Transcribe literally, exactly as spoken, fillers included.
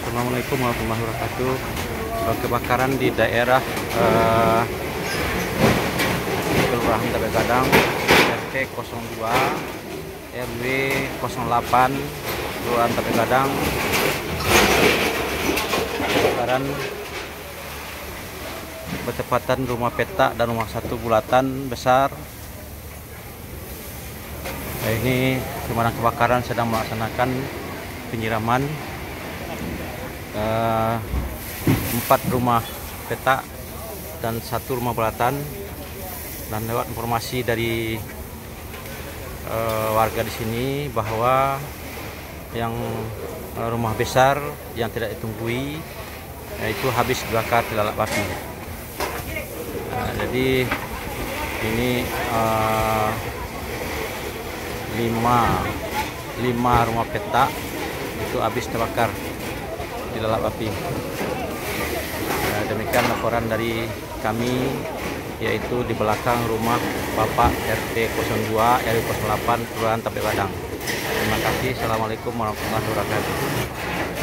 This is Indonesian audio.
Assalamualaikum warahmatullahi wabarakatuh. Eh, Kebakaran di daerah eh, Kelurahan Tape Gadang, R T nol dua, R W nol delapan, Kelurahan Tape Gadang. Kebakaran bertepatan rumah petak dan rumah satu bulatan besar. Nah, ini pemadam kebakaran sedang melaksanakan penyiraman uh, empat rumah petak dan satu rumah bulatan, dan lewat informasi dari uh, warga di sini bahwa yang uh, rumah besar yang tidak ditunggui yaitu habis dibakar dilalap api. Nah, jadi ini uh, lima lima rumah petak itu habis terbakar dilalap api. Nah, demikian laporan dari kami, yaitu di belakang rumah Bapak R T nol dua R W nol delapan Kelurahan Tape Gadang. Terima kasih. Assalamualaikum warahmatullahi wabarakatuh.